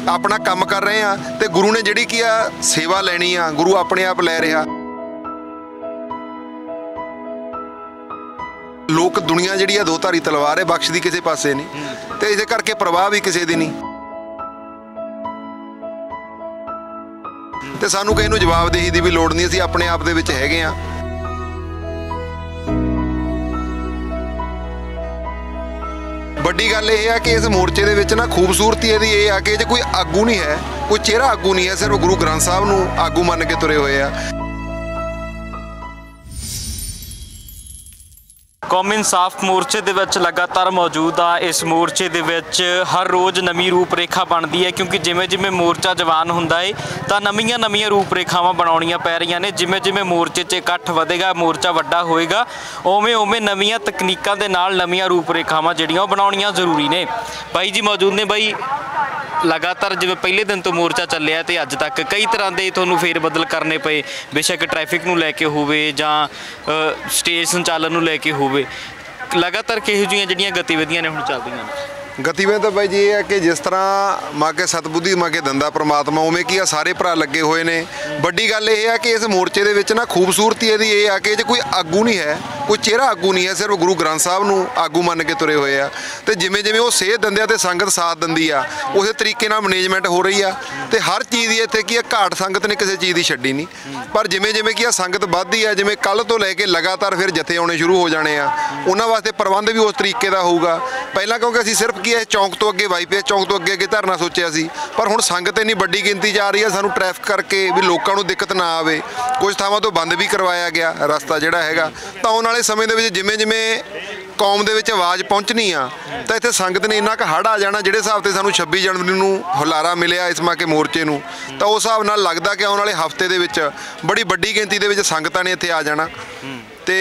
अपना काम कर रहे हैं तो गुरु ने जिहड़ी की आ सेवा लैनी आ, गुरु अपने आप लै रहा। लोक दुनिया जिहड़ी आ दो धारी तलवार है, बख्शदी किसी पासे नहीं, तो इस करके प्रवाह भी किसी दी नहीं। तो सानू किसी नूं जवाबदेही दी भी लोड़ नहीं, असीं अपने आप दे विच हैगे आ। ਵੱਡੀ ਗੱਲ ਇਹ ਹੈ ਕਿ ਇਸ ਮੋਰਚੇ ਦੇ ਵਿੱਚ ਨਾ ਖੂਬਸੂਰਤੀ ਇਹਦੀ ਇਹ ਆ ਕਿ ਜੇ ਕੋਈ ਆਗੂ ਨਹੀਂ ਹੈ, ਕੋਈ ਚਿਹਰਾ ਆਗੂ ਨਹੀਂ ਹੈ, ਸਿਰਫ ਗੁਰੂ ਗ੍ਰੰਥ ਸਾਹਿਬ ਨੂੰ ਆਗੂ ਮੰਨ ਕੇ ਤੁਰੇ ਹੋਏ ਆ। कौमी इंसाफ मोर्चे दे विच लगातार मौजूद आ। इस मोर्चे दे विच हर रोज़ नवीं रूपरेखा बनती है, क्योंकि जिमें जिमें मोर्चा जवान हुंदा है तो नवीं नवीं रूपरेखावां बनाउणियां पै रहीआं ने। जिमें जिमें मोर्चे 'च इकट्ठ वधेगा, मोर्चा वड्डा होएगा, उवें उवें नवीं तकनीकां दे नाल नवीं रूपरेखावां जिहड़ियां ओह बनाउणियां जरूरी ने। बाई जी मौजूद ने। बाई लगातार जिवें पहले दिन तो मोर्चा चलिया तो अज तक कई तरह के तुहानूं फेर बदल करने पे, बेशक ट्रैफिक नूं लैके होवे जां स्टेज संचालन नूं लैके होवे, लगातार किहो जिहियां जिहड़ियां गतिविधियां ने हुण चलदियां ने? गतिविधि तो भाई जी ये है कि जिस तरह माँ के सतबुद्धि माँ के दंदा परमात्मा, उवें की सारे भरा लगे हुए ने। वड्डी गल ये है कि इस मोर्चे दे विच ना खूबसूरती इहदी ये है कि जे कोई आगू नहीं है, कोई चेहरा आगू नहीं है, सिर्फ गुरु ग्रंथ साहब नूं आगू मन के तुरे हुए आ। तो जिमें जिमें वो सेध दिंदे आ ते संगत साथ दिंदी आ, उस तरीके नाल मैनेजमेंट हो रही आ। तो हर चीज़ की इत्थे की घाट संगत ने किसी चीज़ की छड्डी नहीं। पर जिमें जिमें की संगत वधदी आ, जिमें कल तो लैके लगातार फिर जत्थे आने शुरू हो जाने आ, उन्हां वास्ते प्रबंध भी उस तरीके का होऊगा। पहलां क्योंकि असीं सिर्फ की चौंक तो अगे वाईपीएस चौंक तो अगे अगे धरना सोचिया सी, पर हुण संगत इन्नी वड्डी गिनती जा रही है, सानूं ट्रैफिक करके भी लोकां नूं दिक्कत ना आवे। कुछ थावां तो बंद भी करवाया गया रास्ता जिहड़ा हैगा। तो आउण वाले समय दे विच जिमें जिमें कौम दे विच आवाज़ पहुँचनी आ तो इत्थे संगत ने इन्ना क हड़ आ जाना, जिहड़े हिसाब ते सानूं 26 जनवरी नूं हुलारा मिलिया इस मौके मोर्चे नूं, तो उस हिसाब नाल लगदा कि आउण वाले हफ्ते दे विच बड़ी वड्डी गिनती दे विच संगतां ने इत्थे आ जाना। ते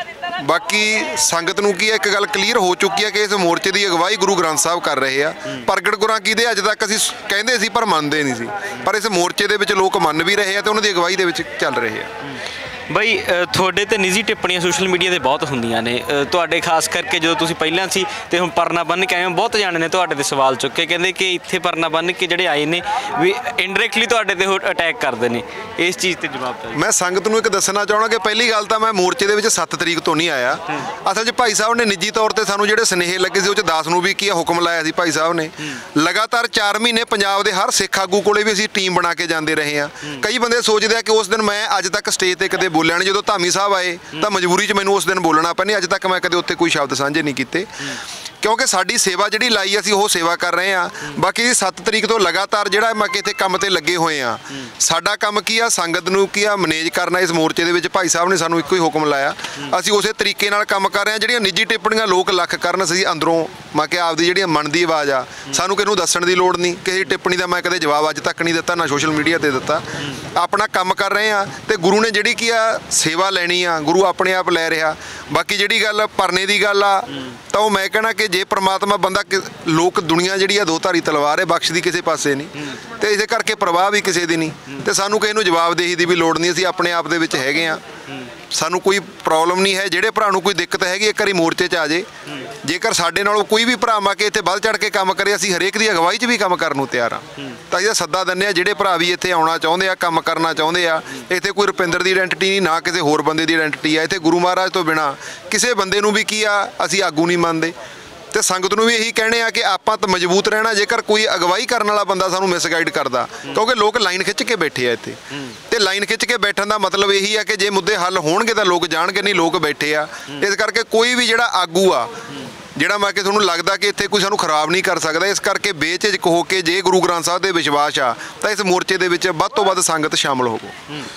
बाकी संगत नूं की एक गल क्लीयर हो चुकी है कि इस मोर्चे की अगवाई गुरु ग्रंथ साहब कर रहे हैं। प्रगट गुरां की दे अज तक असीं कहंदे सी पर मनदे नहीं सी, पर इस मोर्चे दे विच लोक मन भी रहे हैं तो उन्हां दी अगवाई दे विच चल रहे हैं। बई थोड़े तो निजी टिप्पणियां सोशल मीडिया ते बहुत होंदियां ने, तुहाडे खास करके जो तुसीं पहिलां सी ते हुण परना बन के आए हो, बहुत जाने ने तुहाडे ते सवाल चुके, कहंदे कि इत्थे परना बन के जिहड़े आए ने भी इनडायरैक्टली तुहाडे ते अटैक करदे ने। इस चीज़ ते जवाब चाहिए। मैं संगत नूं एक दसना चाहना कि पहली गल तो मैं मोर्चे दे विच 7 तरीक तो नहीं आया। असल 'च भाई साहब ने निजी तौर पर सानूं जिहड़े सुनेहे लगे सी, उह 'च 10 नूं भी की हुक्म लाया सी भाई साहब ने। लगातार 4 महीने पंजाब के हर सिख आगू कोले भी असीं टीम बना के जाते रहे हैं। कई बंदे सोचते हैं कि उस दिन मैं अज तक स्टेज पर कदे बोलिया नहीं, जो धामी साहब आए तो मजबूरी च मैनूं उस दिन बोलना पैनी, अज तक मैं कदे उत्थे कोई शब्द साझे नहीं कीते, क्योंकि साडी सेवा जिहड़ी लाई असीं ओह सेवा कर रहे हैं। बाकी 7 तरीक तो लगातार जिहड़ा मैं कि इत्थे काम ते लगे हुए आ। साडा काम की आ संगत नूं की आ मैनेज करना। इस मोर्चे दे विच भाई साहब ने सानूं इक्को ही हुक्म लाया, असीं उसे तरीके नाल काम कर रहे हैं। जिहड़ियां निजी टिप्पणियां लोक लख करन, असीं अंदरों मैं कि आपदी जिहड़ी मन दी आवाज़ आ, सानूं किहनूं दस्सण दी लोड़ नहीं। किसी टिप्पणी दा मैं कदे जवाब अज तक नहीं दित्ता, ना सोशल मीडिया ते दित्ता। अपना काम कर रहे हैं तो गुरु ने जिहड़ी की आ सेवा लैनी आ, गुरु अपने आप लै रहा। बाकी जिहड़ी गल परने दी गल आ तो वो मैं कहना कि जे परमात्मा बंदा लोक दुनिया जिहड़ी आ दो धारी तलवार है, बख्शदी किसी पासे नहीं, तो इस करके प्रवाह भी किसी दी नहीं। तो सानूं किसी नूं जवाबदेही दी भी लोड़ नहीं, असीं अपने आप दे विच हैगे आ, सानूं कोई प्रॉब्लम नहीं है। जिहड़े भरा नूं कोई दिक्कत हैगी एक बारी मोर्चे 'च आ जाए, जेकर साडे नालों कोई भी भरा आ के इत्थे वध चढ़ के काम करे, असीं हरेक दी अगवाई 'च भी काम करन नूं तैयार आ। ਤਾਂ ਇਹਦਾ ਸੱਦਾ ਦਿੰਦੇ ਆ ਜਿਹੜੇ ਭਰਾ ਵੀ ਇੱਥੇ ਆਉਣਾ ਚਾਹੁੰਦੇ ਆ, ਕੰਮ ਕਰਨਾ ਚਾਹੁੰਦੇ ਆ। ਇੱਥੇ ਕੋਈ ਰੁਪਿੰਦਰ ਦੀ ਆਇਡੈਂਟੀਟੀ ਨਹੀਂ, ਨਾ ਕਿਸੇ ਹੋਰ ਬੰਦੇ ਦੀ ਆਇਡੈਂਟੀਟੀ ਆ। ਇੱਥੇ ਗੁਰੂ ਮਹਾਰਾਜ ਤੋਂ ਬਿਨਾਂ ਕਿਸੇ ਬੰਦੇ ਨੂੰ ਵੀ ਕੀ ਆ ਅਸੀਂ ਆਗੂ ਨਹੀਂ ਮੰਨਦੇ। ਤੇ ਸੰਗਤ ਨੂੰ ਵੀ ਇਹੀ ਕਹਿਣੇ ਆ ਕਿ ਆਪਾਂ ਤਾਂ ਮਜ਼ਬੂਤ ਰਹਿਣਾ, ਜੇਕਰ ਕੋਈ ਅਗਵਾਈ ਕਰਨ ਵਾਲਾ ਬੰਦਾ ਸਾਨੂੰ ਮਿਸਗਾਈਡ ਕਰਦਾ, ਕਿਉਂਕਿ ਲੋਕ ਲਾਈਨ ਖਿੱਚ ਕੇ ਬੈਠੇ ਆ ਇੱਥੇ। ਤੇ ਲਾਈਨ ਖਿੱਚ ਕੇ ਬੈਠਣ ਦਾ ਮਤਲਬ ਇਹੀ ਆ ਕਿ ਜੇ ਮੁੱਦੇ ਹੱਲ ਹੋਣਗੇ ਤਾਂ ਲੋਕ ਜਾਣਗੇ, ਨਹੀਂ ਲੋਕ ਬੈਠੇ ਆ। ਇਸ ਕਰਕੇ ਕੋਈ ਵੀ ਜਿਹੜਾ ਆਗੂ ਆ ਜਿਹੜਾ ਮੈਂ ਕਿ ਤੁਹਾਨੂੰ ਲੱਗਦਾ ਕਿ ਇੱਥੇ ਕੋਈ ਸਾਨੂੰ ਖਰਾਬ ਨਹੀਂ ਕਰ ਸਕਦਾ, ਇਸ ਕਰਕੇ ਬੇਝਿਜਕ ਹੋ ਕੇ ਜੇ ਗੁਰੂ ਗ੍ਰੰਥ ਸਾਹਿਬ ਦੇ ਵਿਸ਼ਵਾਸ ਆ ਤਾਂ ਇਸ ਮੋਰਚੇ ਦੇ ਵਿੱਚ ਵੱਧ ਤੋਂ ਵੱਧ ਸੰਗਤ ਸ਼ਾਮਲ ਹੋਵੋ।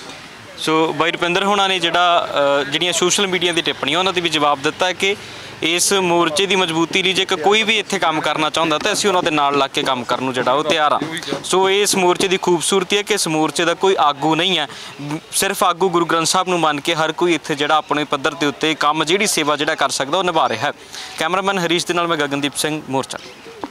ਸੋ ਬਾਈ ਰੁਪਿੰਦਰ ਹੋਣਾ ਨੇ ਜਿਹੜੀਆਂ ਸੋਸ਼ਲ ਮੀਡੀਆ ਦੀ ਟਿੱਪਣੀਆਂ ਉਹਨਾਂ 'ਤੇ ਵੀ ਜਵਾਬ ਦਿੱਤਾ ਕਿ ਇਸ ਮੋਰਚੇ ਦੀ ਮਜ਼ਬੂਤੀ ਲਈ ਜੇਕਰ ਕੋਈ ਵੀ ਇੱਥੇ ਕੰਮ ਕਰਨਾ ਚਾਹੁੰਦਾ ਤਾਂ ਅਸੀਂ ਉਹਨਾਂ ਦੇ ਨਾਲ ਲੱਗ ਕੇ ਕੰਮ ਕਰਨ ਨੂੰ ਜਿਹੜਾ ਉਹ ਤਿਆਰ ਆ। ਸੋ ਇਸ ਮੋਰਚੇ ਦੀ ਖੂਬਸੂਰਤੀ ਹੈ ਕਿ ਇਸ ਮੋਰਚੇ ਦਾ ਕੋਈ ਆਗੂ ਨਹੀਂ ਹੈ, ਸਿਰਫ ਆਗੂ ਗੁਰੂ ਗ੍ਰੰਥ ਸਾਹਿਬ ਨੂੰ ਮੰਨ ਕੇ ਹਰ ਕੋਈ ਇੱਥੇ ਜਿਹੜਾ ਆਪਣੇ ਪੱਧਰ ਦੇ ਉੱਤੇ ਕੰਮ ਜਿਹੜੀ ਸੇਵਾ ਜਿਹੜਾ ਕਰ ਸਕਦਾ ਉਹ ਨਿਭਾ ਰਿਹਾ ਹੈ। ਕੈਮਰਾਮੈਨ ਹਰੀਸ਼ ਦੇ ਨਾਲ ਮੈਂ ਗਗਨਦੀਪ ਸਿੰਘ, ਮੋਰਚਾ।